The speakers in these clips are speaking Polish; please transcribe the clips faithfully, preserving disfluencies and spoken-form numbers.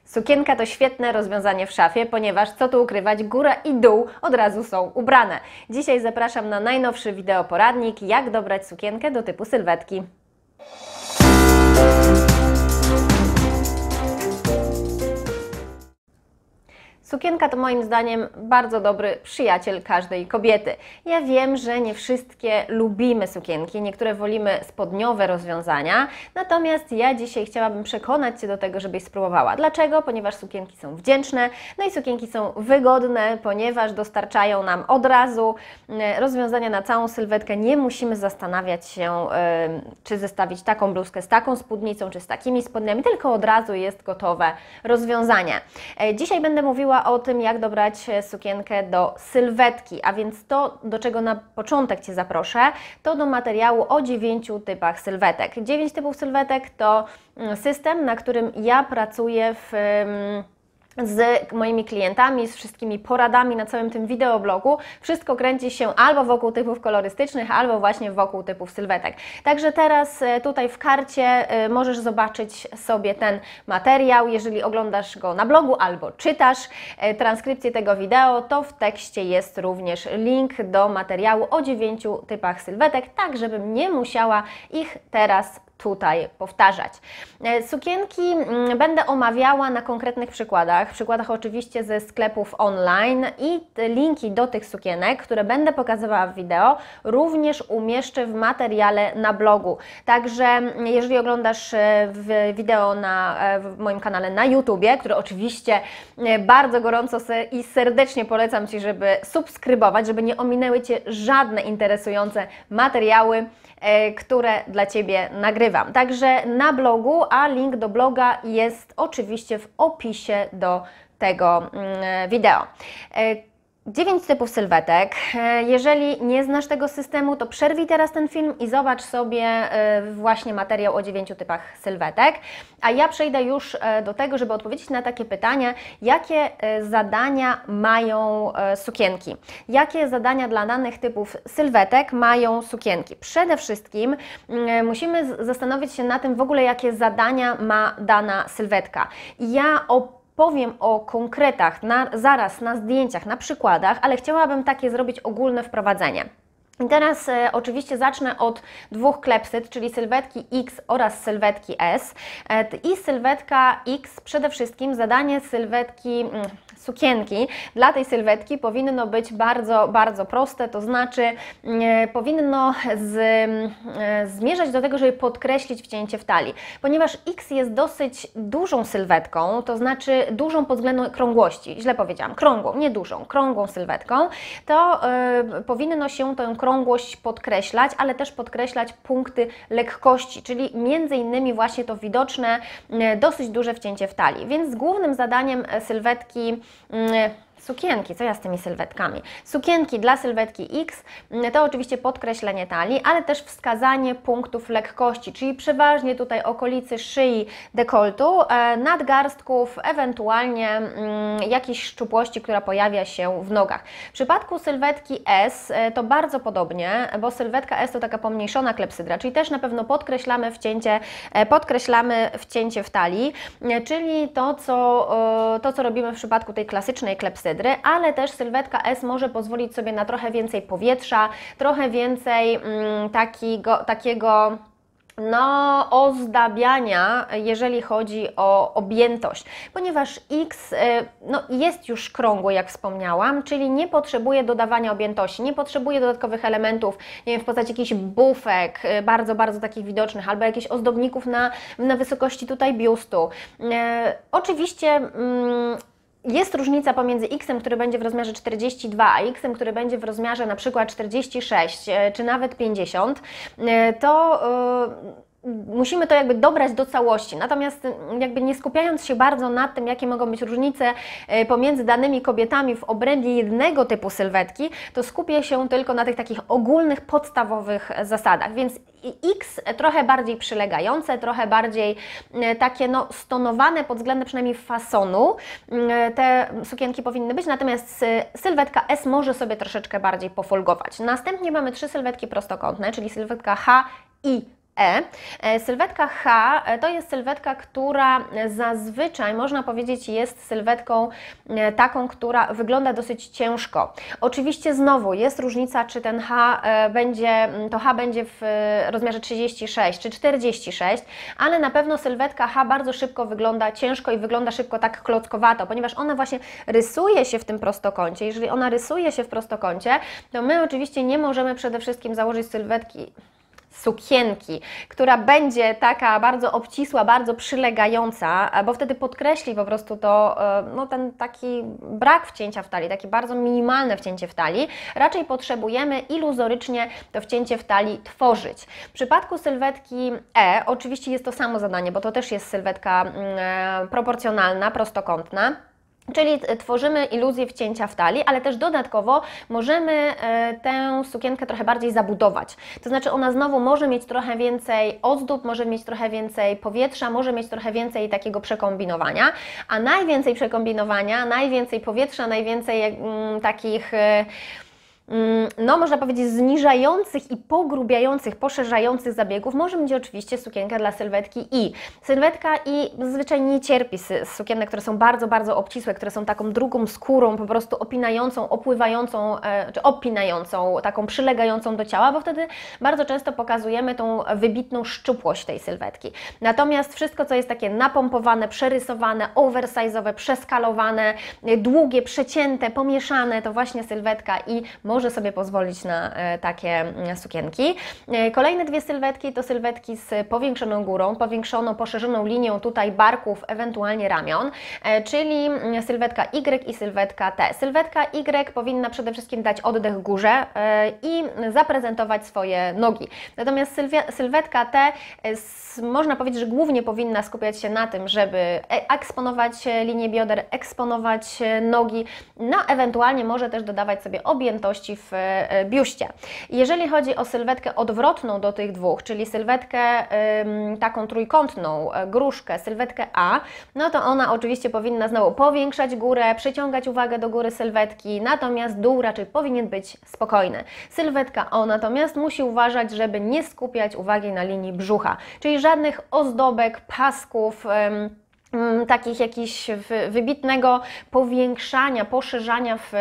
Sukienka to świetne rozwiązanie w szafie, ponieważ co tu ukrywać, góra i dół od razu są ubrane. Dzisiaj zapraszam na najnowszy wideoporadnik, jak dobrać sukienkę do typu sylwetki. Sukienka to moim zdaniem bardzo dobry przyjaciel każdej kobiety. Ja wiem, że nie wszystkie lubimy sukienki, niektóre wolimy spodniowe rozwiązania, natomiast ja dzisiaj chciałabym przekonać Cię do tego, żebyś spróbowała. Dlaczego? Ponieważ sukienki są wdzięczne, no i sukienki są wygodne, ponieważ dostarczają nam od razu rozwiązania na całą sylwetkę. Nie musimy zastanawiać się, czy zestawić taką bluzkę z taką spódnicą, czy z takimi spodniami, tylko od razu jest gotowe rozwiązanie. Dzisiaj będę mówiła o tym, jak dobrać sukienkę do sylwetki, a więc to, do czego na początek Cię zaproszę, to do materiału o dziewięciu typach sylwetek. Dziewięć typów sylwetek to system, na którym ja pracuję w z moimi klientami, z wszystkimi poradami na całym tym wideoblogu. Wszystko kręci się albo wokół typów kolorystycznych, albo właśnie wokół typów sylwetek. Także teraz tutaj w karcie możesz zobaczyć sobie ten materiał. Jeżeli oglądasz go na blogu albo czytasz transkrypcję tego wideo, to w tekście jest również link do materiału o dziewięciu typach sylwetek, tak żebym nie musiała ich teraz tutaj powtarzać. Sukienki będę omawiała na konkretnych przykładach, przykładach oczywiście ze sklepów online i linki do tych sukienek, które będę pokazywała w wideo, również umieszczę w materiale na blogu. Także jeżeli oglądasz w wideo na w moim kanale na YouTubie, który oczywiście bardzo gorąco i serdecznie polecam Ci, żeby subskrybować, żeby nie ominęły Cię żadne interesujące materiały, które dla Ciebie nagrywam. Także na blogu, a link do bloga jest oczywiście w opisie do tego wideo. dziewięć typów sylwetek. Jeżeli nie znasz tego systemu, to przerwij teraz ten film i zobacz sobie właśnie materiał o dziewięciu typach sylwetek. A ja przejdę już do tego, żeby odpowiedzieć na takie pytania, jakie zadania mają sukienki. Jakie zadania dla danych typów sylwetek mają sukienki? Przede wszystkim musimy zastanowić się na tym w ogóle, jakie zadania ma dana sylwetka. I ja o Powiem o konkretach na, zaraz na zdjęciach, na przykładach, ale chciałabym takie zrobić ogólne wprowadzenie. I teraz e, oczywiście zacznę od dwóch klepsyd, czyli sylwetki X oraz sylwetki S. E, I sylwetka X, przede wszystkim zadanie sylwetki mm, sukienki dla tej sylwetki powinno być bardzo, bardzo proste, to znaczy e, powinno z, e, zmierzać do tego, żeby podkreślić wcięcie w talii. Ponieważ X jest dosyć dużą sylwetką, to znaczy dużą pod względem krągłości, źle powiedziałam, krągłą, nie dużą, krągłą sylwetką, to e, powinno się tę krągłość podkreślać, ale też podkreślać punkty lekkości, czyli między innymi właśnie to widoczne, dosyć duże wcięcie w talii. Więc głównym zadaniem sylwetki sukienki, co ja z tymi sylwetkami? Sukienki dla sylwetki X to oczywiście podkreślenie talii, ale też wskazanie punktów lekkości, czyli przeważnie tutaj okolicy szyi, dekoltu, nadgarstków, ewentualnie jakiejś szczupłości, która pojawia się w nogach. W przypadku sylwetki S to bardzo podobnie, bo sylwetka S to taka pomniejszona klepsydra, czyli też na pewno podkreślamy wcięcie, podkreślamy wcięcie w talii, czyli to, co, to, co robimy w przypadku tej klasycznej klepsydry, ale też sylwetka S może pozwolić sobie na trochę więcej powietrza, trochę więcej mm, takiego, takiego no, ozdabiania, jeżeli chodzi o objętość, ponieważ X no, jest już krągły, jak wspomniałam, czyli nie potrzebuje dodawania objętości, nie potrzebuje dodatkowych elementów, nie wiem, w postaci jakichś bufek, bardzo, bardzo takich widocznych, albo jakichś ozdobników na, na wysokości tutaj biustu. E, oczywiście mm, Jest różnica pomiędzy X-em, który będzie w rozmiarze czterdzieści dwa, a X-em, który będzie w rozmiarze na przykład czterdzieści sześć czy nawet pięćdziesiąt, to yy, musimy to jakby dobrać do całości, natomiast jakby nie skupiając się bardzo nad tym, jakie mogą być różnice pomiędzy danymi kobietami w obrębie jednego typu sylwetki, to skupię się tylko na tych takich ogólnych, podstawowych zasadach, więc X trochę bardziej przylegające, trochę bardziej takie no, stonowane pod względem przynajmniej fasonu te sukienki powinny być, natomiast sylwetka S może sobie troszeczkę bardziej pofolgować. Następnie mamy trzy sylwetki prostokątne, czyli sylwetka H, I, E. Sylwetka H to jest sylwetka, która zazwyczaj, można powiedzieć, jest sylwetką taką, która wygląda dosyć ciężko. Oczywiście znowu jest różnica, czy ten H będzie, to H będzie w rozmiarze trzydzieści sześć czy czterdzieści sześć, ale na pewno sylwetka H bardzo szybko wygląda ciężko i wygląda szybko tak klockowato, ponieważ ona właśnie rysuje się w tym prostokącie. Jeżeli ona rysuje się w prostokącie, to my oczywiście nie możemy przede wszystkim założyć sylwetki sukienki, która będzie taka bardzo obcisła, bardzo przylegająca, bo wtedy podkreśli po prostu to, no ten taki brak wcięcia w talii, takie bardzo minimalne wcięcie w talii. Raczej potrzebujemy iluzorycznie to wcięcie w talii tworzyć. W przypadku sylwetki E oczywiście jest to samo zadanie, bo to też jest sylwetka mm, proporcjonalna, prostokątna. Czyli tworzymy iluzję wcięcia w talii, ale też dodatkowo możemy tę sukienkę trochę bardziej zabudować. To znaczy ona znowu może mieć trochę więcej ozdób, może mieć trochę więcej powietrza, może mieć trochę więcej takiego przekombinowania, a najwięcej przekombinowania, najwięcej powietrza, najwięcej mm, takich... no można powiedzieć zniżających i pogrubiających, poszerzających zabiegów może być oczywiście sukienka dla sylwetki I. Sylwetka I zazwyczaj nie cierpi z sukienek, które są bardzo, bardzo obcisłe, które są taką drugą skórą, po prostu opinającą, opływającą, czy opinającą, taką przylegającą do ciała, bo wtedy bardzo często pokazujemy tą wybitną szczupłość tej sylwetki. Natomiast wszystko, co jest takie napompowane, przerysowane, oversize'owe, przeskalowane, długie, przecięte, pomieszane, to właśnie sylwetka I może może sobie pozwolić na e, takie sukienki. E, kolejne dwie sylwetki to sylwetki z powiększoną górą, powiększoną, poszerzoną linią tutaj barków, ewentualnie ramion, e, czyli sylwetka Y i sylwetka T. Sylwetka Y powinna przede wszystkim dać oddech górze e, i zaprezentować swoje nogi. Natomiast sylwetka T e, można powiedzieć, że głównie powinna skupiać się na tym, żeby eksponować linię bioder, eksponować nogi, no ewentualnie może też dodawać sobie objętości w biuście. Jeżeli chodzi o sylwetkę odwrotną do tych dwóch, czyli sylwetkę ym, taką trójkątną, gruszkę, sylwetkę A, no to ona oczywiście powinna znowu powiększać górę, przyciągać uwagę do góry sylwetki, natomiast dół raczej powinien być spokojny. Sylwetka O natomiast musi uważać, żeby nie skupiać uwagi na linii brzucha, czyli żadnych ozdobek, pasków, ym, takich jakichś wybitnego powiększania, poszerzania w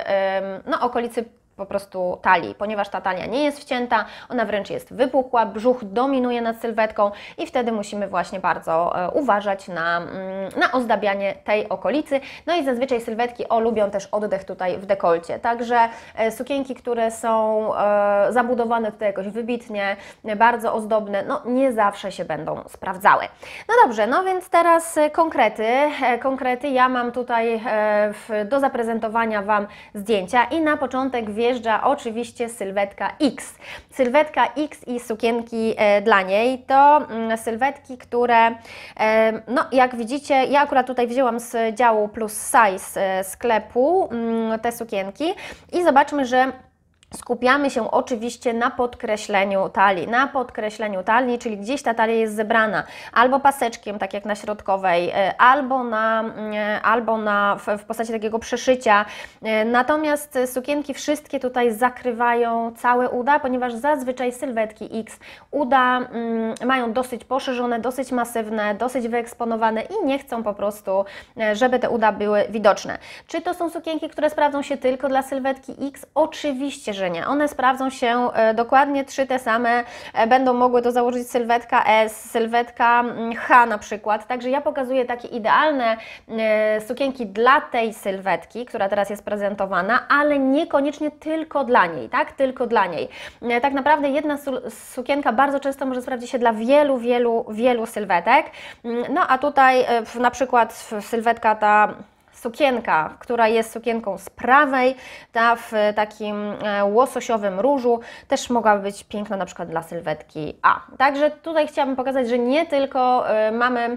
no, okolicy po prostu talii, ponieważ ta talia nie jest wcięta, ona wręcz jest wypukła, brzuch dominuje nad sylwetką i wtedy musimy właśnie bardzo e, uważać na, mm, na ozdabianie tej okolicy. No i zazwyczaj sylwetki O lubią też oddech tutaj w dekolcie, także e, sukienki, które są e, zabudowane tutaj jakoś wybitnie, e, bardzo ozdobne, no nie zawsze się będą sprawdzały. No dobrze, no więc teraz konkrety. E, konkrety, ja mam tutaj e, w, do zaprezentowania Wam zdjęcia i na początek wie wjeżdża oczywiście sylwetka X. Sylwetka X i sukienki e, dla niej to mm, sylwetki, które, e, no jak widzicie, ja akurat tutaj wzięłam z działu plus size e, sklepu mm, te sukienki i zobaczmy, że skupiamy się oczywiście na podkreśleniu talii, na podkreśleniu talii, czyli gdzieś ta talia jest zebrana albo paseczkiem, tak jak na środkowej, albo, na, albo na, w, w postaci takiego przeszycia. Natomiast sukienki wszystkie tutaj zakrywają całe uda, ponieważ zazwyczaj sylwetki X uda mm, mają dosyć poszerzone, dosyć masywne, dosyć wyeksponowane i nie chcą po prostu, żeby te uda były widoczne. Czy to są sukienki, które sprawdzą się tylko dla sylwetki X? Oczywiście, że nie. One sprawdzą się e, dokładnie trzy te same, e, będą mogły to założyć sylwetka S, sylwetka H na przykład, także ja pokazuję takie idealne e, sukienki dla tej sylwetki, która teraz jest prezentowana, ale niekoniecznie tylko dla niej, tak? Tylko dla niej. E, tak naprawdę jedna su sukienka bardzo często może sprawdzić się dla wielu, wielu, wielu sylwetek, no a tutaj e, na przykład sylwetka ta sukienka, która jest sukienką z prawej, ta w takim łososiowym różu, też mogłaby być piękna na przykład dla sylwetki A. Także tutaj chciałabym pokazać, że nie tylko y, mamy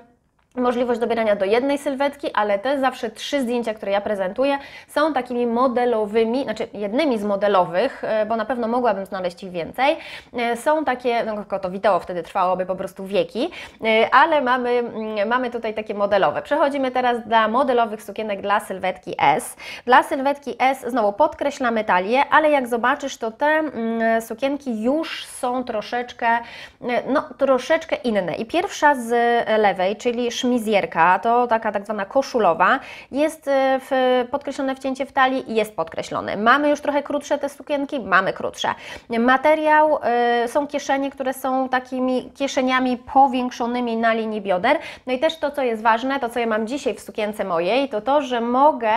możliwość dobierania do jednej sylwetki, ale te zawsze trzy zdjęcia, które ja prezentuję, są takimi modelowymi, znaczy jednymi z modelowych, bo na pewno mogłabym znaleźć ich więcej. Są takie, no tylko to wideo wtedy trwałoby po prostu wieki, ale mamy, mamy tutaj takie modelowe. Przechodzimy teraz do modelowych sukienek dla sylwetki S. Dla sylwetki S znowu podkreślamy talię, ale jak zobaczysz, to te sukienki już są troszeczkę, no troszeczkę inne. I pierwsza z lewej, czyli szmizjerka, to taka tak zwana koszulowa, jest w, podkreślone wcięcie w talii, jest podkreślone. Mamy już trochę krótsze te sukienki, mamy krótsze. Materiał, y, są kieszenie, które są takimi kieszeniami powiększonymi na linii bioder. No i też to, co jest ważne, to co ja mam dzisiaj w sukience mojej, to to, że mogę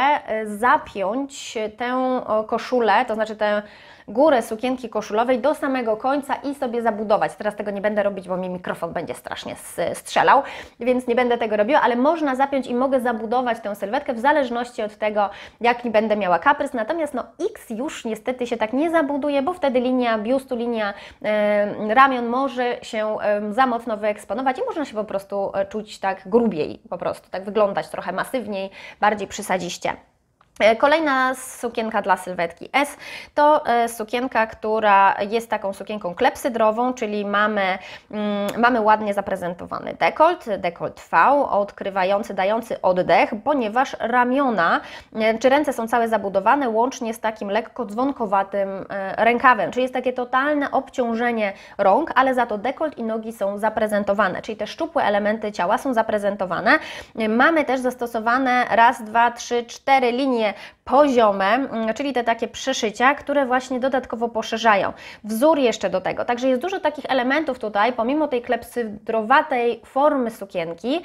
zapiąć tę koszulę, to znaczy tę górę sukienki koszulowej do samego końca i sobie zabudować. Teraz tego nie będę robić, bo mi mikrofon będzie strasznie strzelał, więc nie będę tego robiła, ale można zapiąć i mogę zabudować tę sylwetkę w zależności od tego, jaki będę miała kaprys. Natomiast no X już niestety się tak nie zabuduje, bo wtedy linia biustu, linia e, ramion może się e, za mocno wyeksponować i można się po prostu e, czuć tak grubiej, po prostu tak wyglądać trochę masywniej, bardziej przysadziście. Kolejna sukienka dla sylwetki S to sukienka, która jest taką sukienką klepsydrową, czyli mamy, mm, mamy ładnie zaprezentowany dekolt, dekolt V, odkrywający, dający oddech, ponieważ ramiona czy ręce są całe zabudowane łącznie z takim lekko dzwonkowatym rękawem, czyli jest takie totalne obciążenie rąk, ale za to dekolt i nogi są zaprezentowane, czyli te szczupłe elementy ciała są zaprezentowane. Mamy też zastosowane raz, dwa, trzy, cztery linie poziome, czyli te takie przeszycia, które właśnie dodatkowo poszerzają. Wzór jeszcze do tego. Także jest dużo takich elementów tutaj, pomimo tej klepsydrowatej formy sukienki,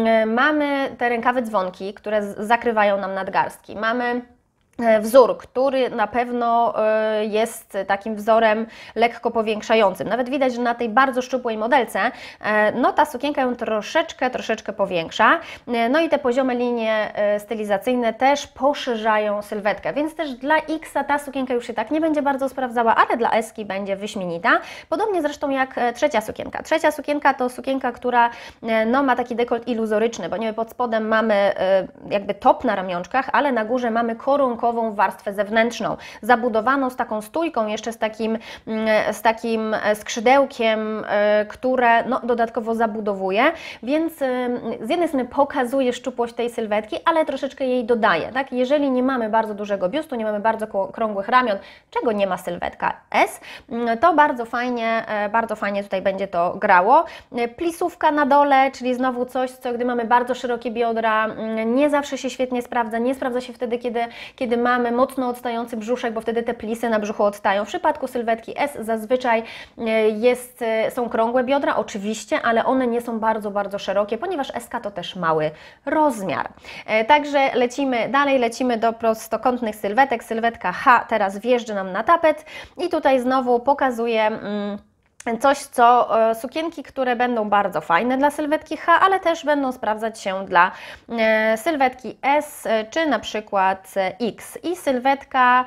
mamy te rękawy dzwonki, które zakrywają nam nadgarstki. Mamy wzór, który na pewno jest takim wzorem lekko powiększającym. Nawet widać, że na tej bardzo szczupłej modelce no ta sukienka ją troszeczkę, troszeczkę powiększa. No i te poziome linie stylizacyjne też poszerzają sylwetkę, więc też dla X ta sukienka już się tak nie będzie bardzo sprawdzała, ale dla S-ki będzie wyśmienita. Podobnie zresztą jak trzecia sukienka. Trzecia sukienka to sukienka, która no, ma taki dekolt iluzoryczny, bo nie pod spodem mamy jakby top na ramionczkach, ale na górze mamy koronkowy warstwę zewnętrzną, zabudowaną z taką stójką, jeszcze z takim, z takim skrzydełkiem, które no, dodatkowo zabudowuje, więc z jednej strony pokazuje szczupłość tej sylwetki, ale troszeczkę jej dodaje. Tak? Jeżeli nie mamy bardzo dużego biustu, nie mamy bardzo krągłych ramion, czego nie ma sylwetka S, to bardzo fajnie, bardzo fajnie tutaj będzie to grało. Plisówka na dole, czyli znowu coś, co gdy mamy bardzo szerokie biodra, nie zawsze się świetnie sprawdza, nie sprawdza się wtedy, kiedy, kiedy mamy mocno odstający brzuszek, bo wtedy te plisy na brzuchu odstają. W przypadku sylwetki S zazwyczaj jest, są krągłe biodra, oczywiście, ale one nie są bardzo, bardzo szerokie, ponieważ S-ka to też mały rozmiar. Także lecimy dalej, lecimy do prostokątnych sylwetek. Sylwetka H teraz wjeżdża nam na tapet i tutaj znowu pokazuję mm, coś, co sukienki, które będą bardzo fajne dla sylwetki H, ale też będą sprawdzać się dla sylwetki S czy na przykład X. I sylwetka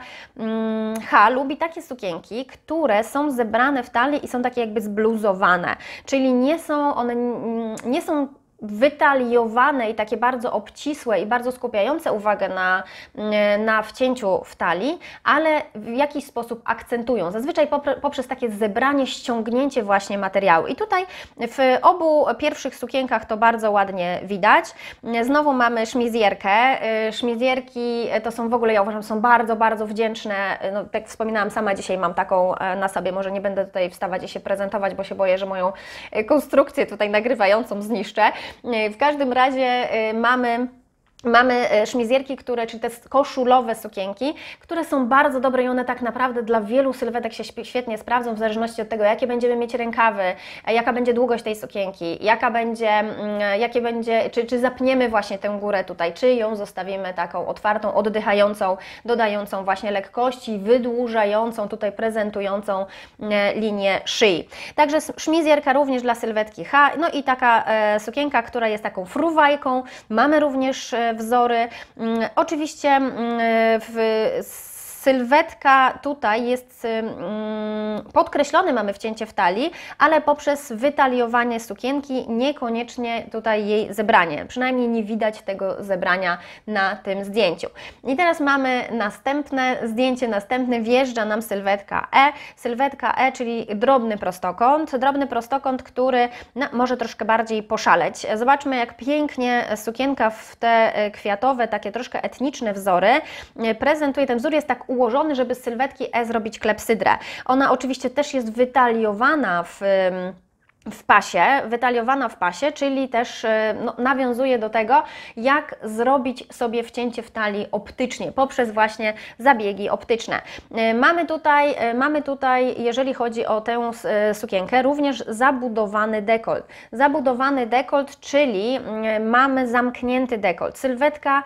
H lubi takie sukienki, które są zebrane w talii i są takie jakby zbluzowane, czyli nie są one nie są wytaliowane i takie bardzo obcisłe i bardzo skupiające uwagę na, na wcięciu w talii, ale w jakiś sposób akcentują, zazwyczaj poprzez takie zebranie, ściągnięcie właśnie materiału. I tutaj w obu pierwszych sukienkach to bardzo ładnie widać. Znowu mamy szmizjerkę. Szmizjerki to są w ogóle, ja uważam, są bardzo, bardzo wdzięczne. No, tak wspominałam, sama dzisiaj mam taką na sobie, może nie będę tutaj wstawać i się prezentować, bo się boję, że moją konstrukcję tutaj nagrywającą zniszczę. W każdym razie mamy Mamy szmizjerki, które, czyli te koszulowe sukienki, które są bardzo dobre i one tak naprawdę dla wielu sylwetek się świetnie sprawdzą, w zależności od tego, jakie będziemy mieć rękawy, jaka będzie długość tej sukienki, jaka będzie, jakie będzie, czy, czy zapniemy właśnie tę górę tutaj, czy ją zostawimy taką otwartą, oddychającą, dodającą właśnie lekkości, wydłużającą, tutaj prezentującą linię szyi. Także szmizjerka również dla sylwetki H, no i taka sukienka, która jest taką fruwajką. Mamy również wzory. Oczywiście w sylwetka tutaj jest podkreślony, mamy wcięcie w talii, ale poprzez wytaliowanie sukienki niekoniecznie tutaj jej zebranie. Przynajmniej nie widać tego zebrania na tym zdjęciu. I teraz mamy następne zdjęcie, następne wjeżdża nam sylwetka E. Sylwetka E, czyli drobny prostokąt. Drobny prostokąt, który no, może troszkę bardziej poszaleć. Zobaczmy, jak pięknie sukienka w te kwiatowe, takie troszkę etniczne wzory prezentuje. Ten wzór jest tak ułożony, żeby z sylwetki E zrobić klepsydrę. Ona oczywiście też jest wytaliowana w w pasie, wytaliowana w pasie, czyli też no, nawiązuje do tego, jak zrobić sobie wcięcie w talii optycznie, poprzez właśnie zabiegi optyczne. Mamy tutaj, mamy tutaj, jeżeli chodzi o tę sukienkę, również zabudowany dekolt. Zabudowany dekolt, czyli mamy zamknięty dekolt. Sylwetka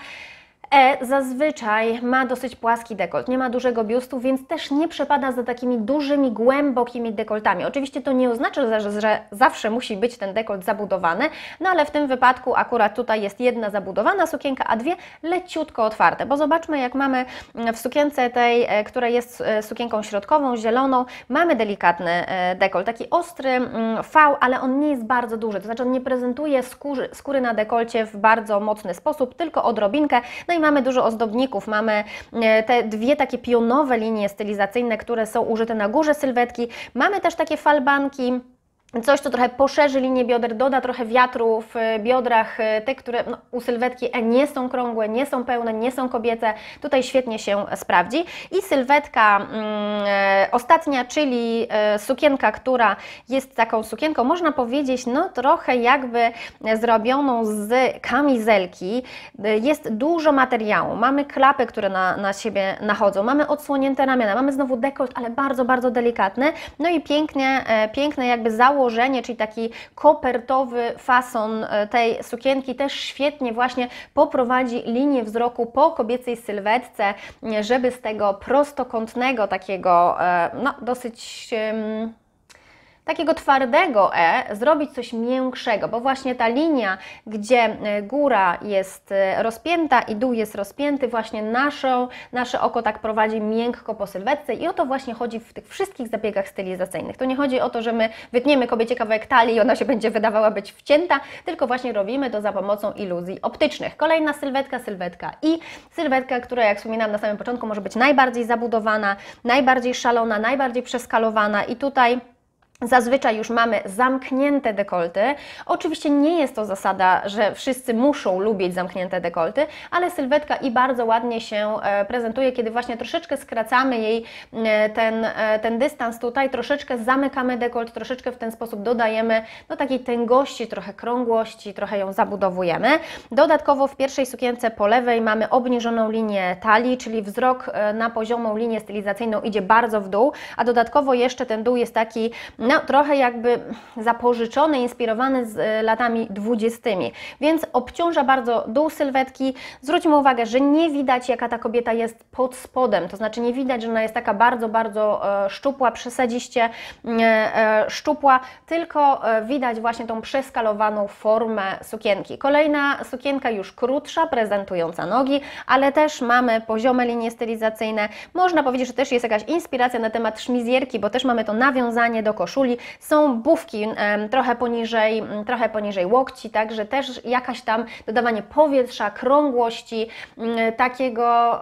E zazwyczaj ma dosyć płaski dekolt, nie ma dużego biustu, więc też nie przepada za takimi dużymi, głębokimi dekoltami. Oczywiście to nie oznacza, że, że zawsze musi być ten dekolt zabudowany, no ale w tym wypadku akurat tutaj jest jedna zabudowana sukienka, a dwie leciutko otwarte, bo zobaczmy, jak mamy w sukience tej, która jest sukienką środkową, zieloną, mamy delikatny dekolt, taki ostry V, ale on nie jest bardzo duży, to znaczy on nie prezentuje skóry, skóry na dekolcie w bardzo mocny sposób, tylko odrobinkę. No i mamy dużo ozdobników, mamy te dwie takie pionowe linie stylizacyjne, które są użyte na górze sylwetki. Mamy też takie falbanki, coś, co trochę poszerzy linię bioder, doda trochę wiatru w biodrach, te, które no, u sylwetki E nie są krągłe, nie są pełne, nie są kobiece. Tutaj świetnie się sprawdzi. I sylwetka mm, ostatnia, czyli sukienka, która jest taką sukienką, można powiedzieć, no trochę jakby zrobioną z kamizelki. Jest dużo materiału. Mamy klapy, które na, na siebie nachodzą. Mamy odsłonięte ramiona, mamy znowu dekolt, ale bardzo, bardzo delikatny. No i pięknie, piękne jakby założenie, czyli taki kopertowy fason tej sukienki też świetnie właśnie poprowadzi linię wzroku po kobiecej sylwetce, żeby z tego prostokątnego, takiego no dosyć takiego twardego E zrobić coś miększego, bo właśnie ta linia, gdzie góra jest rozpięta i dół jest rozpięty, właśnie naszą, nasze oko tak prowadzi miękko po sylwetce i o to właśnie chodzi w tych wszystkich zabiegach stylizacyjnych. To nie chodzi o to, że my wytniemy kobiecie kawałek talii i ona się będzie wydawała być wcięta, tylko właśnie robimy to za pomocą iluzji optycznych. Kolejna sylwetka, sylwetka I. Sylwetka, która, jak wspominałam na samym początku, może być najbardziej zabudowana, najbardziej szalona, najbardziej przeskalowana i tutaj zazwyczaj już mamy zamknięte dekolty. Oczywiście nie jest to zasada, że wszyscy muszą lubić zamknięte dekolty, ale sylwetka I bardzo ładnie się prezentuje, kiedy właśnie troszeczkę skracamy jej ten, ten dystans tutaj, troszeczkę zamykamy dekolt, troszeczkę w ten sposób dodajemy no, takiej tęgości, trochę krągłości, trochę ją zabudowujemy. Dodatkowo w pierwszej sukience po lewej mamy obniżoną linię talii, czyli wzrok na poziomą linię stylizacyjną idzie bardzo w dół, a dodatkowo jeszcze ten dół jest taki no, trochę jakby zapożyczony, inspirowany z latami dwudziestymi, więc obciąża bardzo dół sylwetki. Zwróćmy uwagę, że nie widać, jaka ta kobieta jest pod spodem, to znaczy nie widać, że ona jest taka bardzo, bardzo szczupła, przesadziście szczupła, tylko widać właśnie tą przeskalowaną formę sukienki. Kolejna sukienka już krótsza, prezentująca nogi, ale też mamy poziome linie stylizacyjne. Można powiedzieć, że też jest jakaś inspiracja na temat szmizjerki, bo też mamy to nawiązanie do koszuli. Są bufki trochę poniżej, trochę poniżej łokci, także też jakaś tam dodawanie powietrza, krągłości, takiego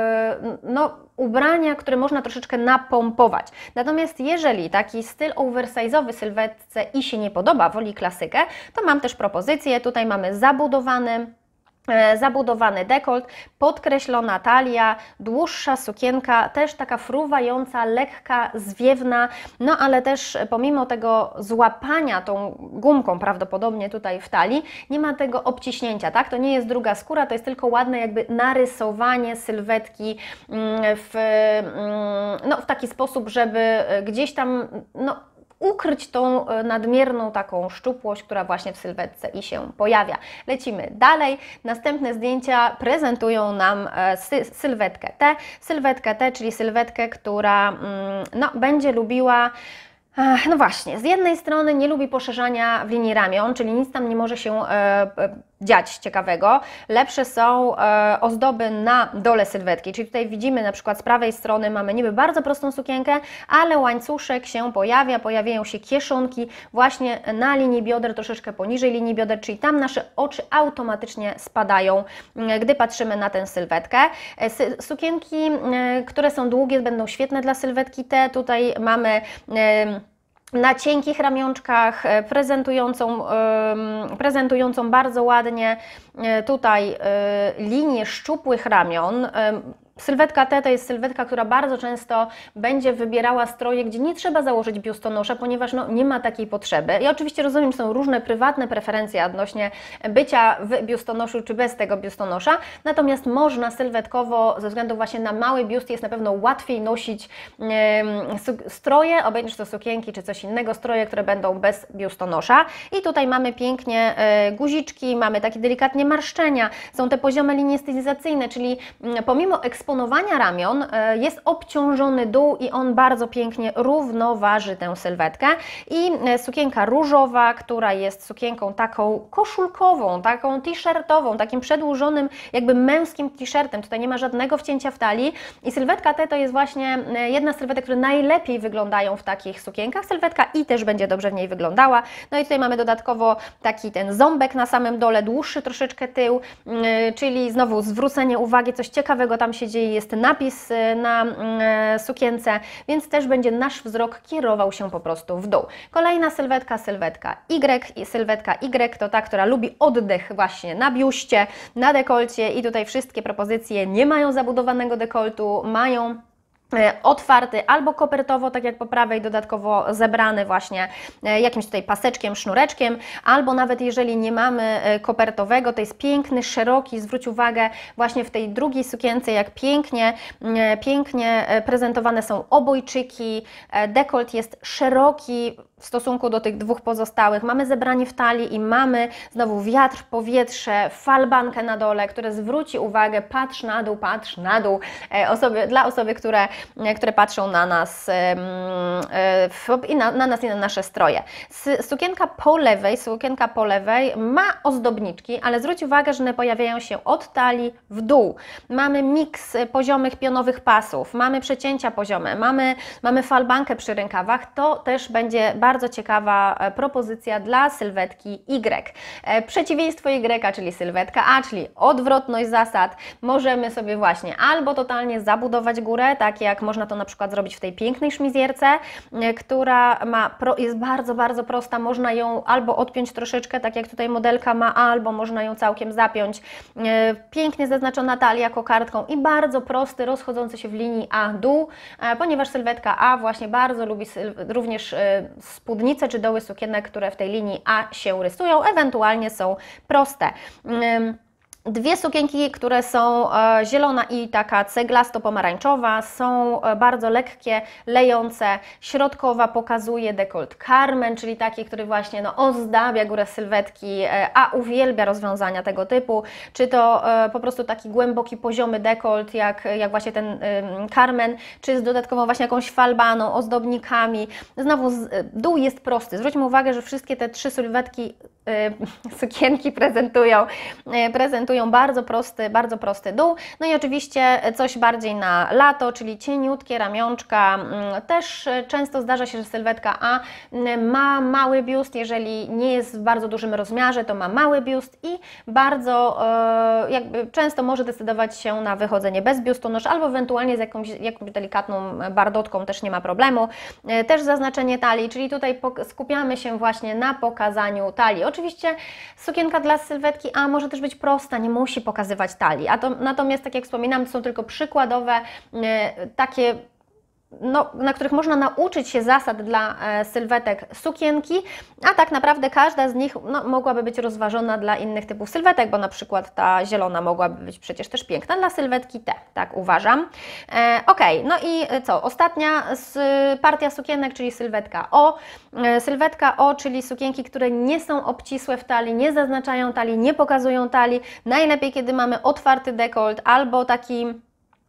no, ubrania, które można troszeczkę napompować. Natomiast jeżeli taki styl oversize'owy sylwetce I się nie podoba, woli klasykę, to mam też propozycję. Tutaj mamy zabudowany zabudowany dekolt, podkreślona talia, dłuższa sukienka, też taka fruwająca, lekka, zwiewna, no ale też pomimo tego złapania tą gumką prawdopodobnie tutaj w talii, nie ma tego obciśnięcia, tak? To nie jest druga skóra, to jest tylko ładne jakby narysowanie sylwetki w, no, w taki sposób, żeby gdzieś tam no, ukryć tą nadmierną taką szczupłość, która właśnie w sylwetce I się pojawia. Lecimy dalej. Następne zdjęcia prezentują nam sy sylwetkę T. Sylwetkę T, czyli sylwetkę, która no, będzie lubiła no właśnie, z jednej strony nie lubi poszerzania w linii ramion, czyli nic tam nie może się dziać ciekawego. Lepsze są e, ozdoby na dole sylwetki, czyli tutaj widzimy na przykład z prawej strony mamy niby bardzo prostą sukienkę, ale łańcuszek się pojawia, pojawiają się kieszonki właśnie na linii bioder, troszeczkę poniżej linii bioder, czyli tam nasze oczy automatycznie spadają, gdy patrzymy na tę sylwetkę. E, sukienki, e, które są długie, będą świetne dla sylwetki T. Tutaj mamy e, na cienkich ramionczkach, prezentującą, prezentującą bardzo ładnie tutaj linię szczupłych ramion. Sylwetka T to jest sylwetka, która bardzo często będzie wybierała stroje, gdzie nie trzeba założyć biustonosza, ponieważ no, nie ma takiej potrzeby. Ja oczywiście rozumiem, że są różne prywatne preferencje odnośnie bycia w biustonoszu czy bez tego biustonosza, natomiast można sylwetkowo, ze względu właśnie na mały biust, jest na pewno łatwiej nosić e, stroje, obejrzysz to sukienki czy coś innego, stroje, które będą bez biustonosza. I tutaj mamy pięknie e, guziczki, mamy takie delikatnie marszczenia, są te poziome linie stylizacyjne, czyli m, pomimo ekspozycji eksponowania ramion jest obciążony dół i on bardzo pięknie równoważy tę sylwetkę. I sukienka różowa, która jest sukienką taką koszulkową, taką t-shirtową, takim przedłużonym jakby męskim t-shirtem. Tutaj nie ma żadnego wcięcia w talii i sylwetka T to jest właśnie jedna z sylwetek, które najlepiej wyglądają w takich sukienkach. Sylwetka I też będzie dobrze w niej wyglądała. No i tutaj mamy dodatkowo taki ten ząbek na samym dole, dłuższy troszeczkę tył, czyli znowu zwrócenie uwagi, coś ciekawego tam się dzieje. Jest napis na sukience, więc też będzie nasz wzrok kierował się po prostu w dół. Kolejna sylwetka, sylwetka Y i sylwetka Y to ta, która lubi oddech właśnie na biuście, na dekolcie i tutaj wszystkie propozycje nie mają zabudowanego dekoltu, mają otwarty albo kopertowo, tak jak po prawej, dodatkowo zebrany właśnie jakimś tutaj paseczkiem, sznureczkiem, albo nawet jeżeli nie mamy kopertowego, to jest piękny, szeroki, zwróć uwagę właśnie w tej drugiej sukience, jak pięknie, pięknie prezentowane są obojczyki, dekolt jest szeroki w stosunku do tych dwóch pozostałych. Mamy zebranie w talii i mamy znowu wiatr, powietrze, falbankę na dole, które zwróci uwagę, patrz na dół, patrz na dół, osoby, dla osoby, które, które patrzą na nas, i na, na nas i na nasze stroje. Sukienka po lewej, sukienka po lewej ma ozdobniczki, ale zwróć uwagę, że one pojawiają się od talii w dół. Mamy miks poziomych pionowych pasów, mamy przecięcia poziome, mamy, mamy falbankę przy rękawach. To też będzie bardzo ciekawa propozycja dla sylwetki Y. Przeciwieństwo Y, czyli sylwetka A, czyli odwrotność zasad. Możemy sobie właśnie albo totalnie zabudować górę, tak jak można to na przykład zrobić w tej pięknej szmizjerce, która ma, jest bardzo, bardzo prosta. Można ją albo odpiąć troszeczkę, tak jak tutaj modelka ma, albo można ją całkiem zapiąć. Pięknie zaznaczona talia kokardką i bardzo prosty, rozchodzący się w linii A dół, ponieważ sylwetka A właśnie bardzo lubi również spódnice czy doły sukienek, które w tej linii A się rysują, ewentualnie są proste. Dwie sukienki, które są e, zielona i taka ceglasto-pomarańczowa, są e, bardzo lekkie, lejące. Środkowa pokazuje dekolt Carmen, czyli taki, który właśnie no, ozdabia górę sylwetki, e, a uwielbia rozwiązania tego typu. Czy to e, po prostu taki głęboki, poziomy dekolt, jak, jak właśnie ten e, Carmen, czy z dodatkową właśnie jakąś falbaną, ozdobnikami. Znowu z, dół jest prosty. Zwróćmy uwagę, że wszystkie te trzy sylwetki e, sukienki prezentują, e, prezentują bardzo prosty, bardzo prosty dół. No i oczywiście coś bardziej na lato, czyli cieniutkie ramionczka. Też często zdarza się, że sylwetka A ma mały biust, jeżeli nie jest w bardzo dużym rozmiarze, to ma mały biust i bardzo jakby często może decydować się na wychodzenie bez biustonosza albo ewentualnie z jakąś, jakąś delikatną bardotką, też nie ma problemu. Też zaznaczenie talii, czyli tutaj skupiamy się właśnie na pokazaniu talii. Oczywiście sukienka dla sylwetki A może też być prosta, nie musi pokazywać talii, a to, natomiast tak jak wspominam, to są tylko przykładowe e, takie, no, na których można nauczyć się zasad dla e, sylwetek sukienki, a tak naprawdę każda z nich no, mogłaby być rozważona dla innych typów sylwetek, bo na przykład ta zielona mogłaby być przecież też piękna dla sylwetki T, tak uważam. E, ok, no i co? Ostatnia z, partia sukienek, czyli sylwetka O. E, sylwetka O, czyli sukienki, które nie są obcisłe w talii, nie zaznaczają talii, nie pokazują talii. Najlepiej, kiedy mamy otwarty dekolt albo taki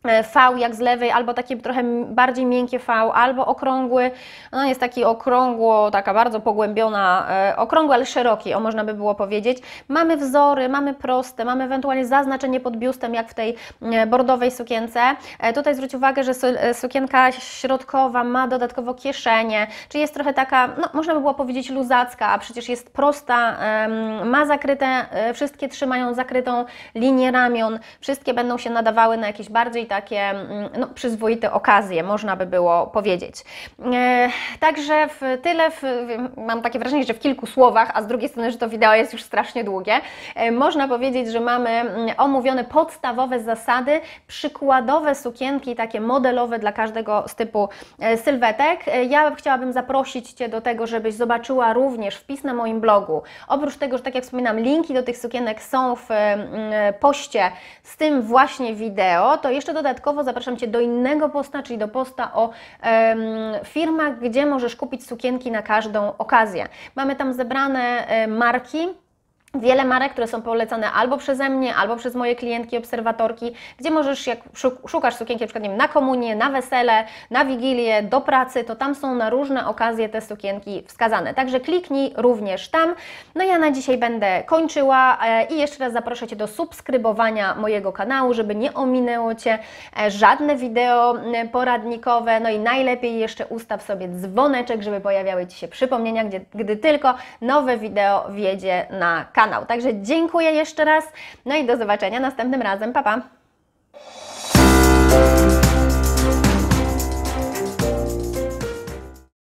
V jak z lewej, albo takie trochę bardziej miękkie V, albo okrągły, no jest taki okrągło, taka bardzo pogłębiona, e, okrągły, ale szeroki, o można by było powiedzieć. Mamy wzory, mamy proste, mamy ewentualnie zaznaczenie pod biustem, jak w tej bordowej sukience. E, tutaj zwróć uwagę, że su, sukienka środkowa ma dodatkowo kieszenie, czyli jest trochę taka, no można by było powiedzieć luzacka, a przecież jest prosta, e, ma zakryte, e, wszystkie trzymają zakrytą linię ramion, wszystkie będą się nadawały na jakieś bardziej takie no, przyzwoite okazje, można by było powiedzieć. E, także w tyle, w, mam takie wrażenie, że w kilku słowach, a z drugiej strony, że to wideo jest już strasznie długie, e, można powiedzieć, że mamy omówione podstawowe zasady, przykładowe sukienki, takie modelowe dla każdego z typu e, sylwetek. E, ja chciałabym zaprosić Cię do tego, żebyś zobaczyła również wpis na moim blogu. Oprócz tego, że tak jak wspominam, linki do tych sukienek są w e, poście z tym właśnie wideo, to jeszcze dodatkowo zapraszam Cię do innego posta, czyli do posta o e, firmach, gdzie możesz kupić sukienki na każdą okazję. Mamy tam zebrane e, marki, wiele marek, które są polecane albo przeze mnie, albo przez moje klientki, obserwatorki, gdzie możesz, jak szukasz sukienki na przykład nie wiem, na komunię, na wesele, na wigilię, do pracy, to tam są na różne okazje te sukienki wskazane. Także kliknij również tam. No ja na dzisiaj będę kończyła i jeszcze raz zaproszę Cię do subskrybowania mojego kanału, żeby nie ominęło Cię żadne wideo poradnikowe. No i najlepiej jeszcze ustaw sobie dzwoneczek, żeby pojawiały Ci się przypomnienia, gdzie, gdy tylko nowe wideo wjedzie na kanał. Także dziękuję jeszcze raz, no i do zobaczenia następnym razem. Pa, pa!